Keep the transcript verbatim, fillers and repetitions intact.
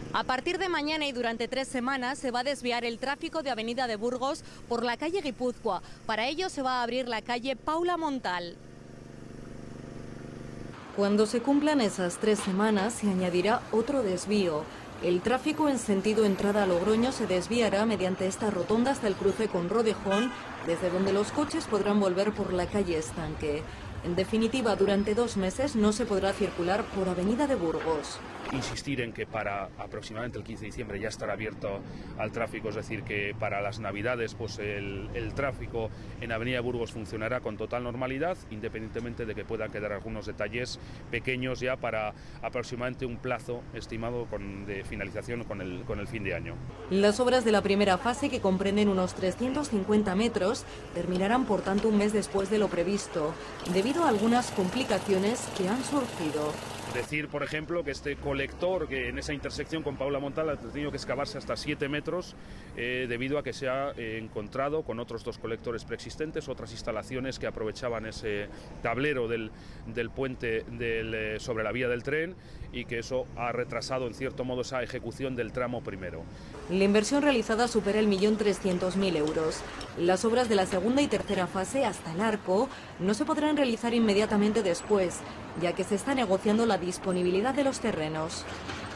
A partir de mañana y durante tres semanas se va a desviar el tráfico de Avenida de Burgos por la calle Guipúzcoa. Para ello se va a abrir la calle Paula Montal. Cuando se cumplan esas tres semanas se añadirá otro desvío. El tráfico en sentido entrada a Logroño se desviará mediante esta rotonda hasta el cruce con Rodejón, desde donde los coches podrán volver por la calle Estanque. En definitiva, durante dos meses no se podrá circular por Avenida de Burgos. Insistir en que para aproximadamente el quince de diciembre ya estará abierto al tráfico, es decir, que para las Navidades pues el, el tráfico en Avenida de Burgos funcionará con total normalidad, independientemente de que puedan quedar algunos detalles pequeños ya para aproximadamente un plazo estimado con, de finalización con el, con el fin de año. Las obras de la primera fase, que comprenden unos trescientos cincuenta metros, terminarán por tanto un mes después de lo previsto, debido a algunas complicaciones que han surgido. Decir, por ejemplo, que este colector, que en esa intersección con Paula Montal ha tenido que excavarse hasta siete metros eh, debido a que se ha eh, encontrado con otros dos colectores preexistentes, otras instalaciones que aprovechaban ese tablero del, del puente del, eh, sobre la vía del tren, y que eso ha retrasado en cierto modo esa ejecución del tramo primero. La inversión realizada supera el millón trescientos mil euros. Las obras de la segunda y tercera fase hasta el arco no se podrán realizar inmediatamente después, ya que se está negociando la disponibilidad de los terrenos.